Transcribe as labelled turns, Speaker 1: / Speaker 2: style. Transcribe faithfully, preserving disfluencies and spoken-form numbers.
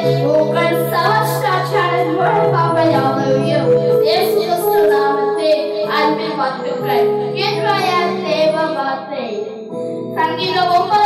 Speaker 1: உங்கள் சவஸ்டாச்சாரன் மூலமாக யாவையும் இயேசு கிறிஸ்து நாமத்தில் அன்பில் வாழ்த்துக்கள். இன்றைய தேவ வார்த்தை சங்கீதம் ஒன்பது